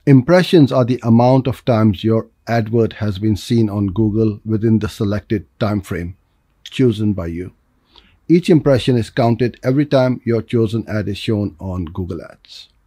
Impressions are the amount of times your advert has been seen on Google within the selected time frame chosen by you. Each impression is counted every time your chosen ad is shown on Google Ads.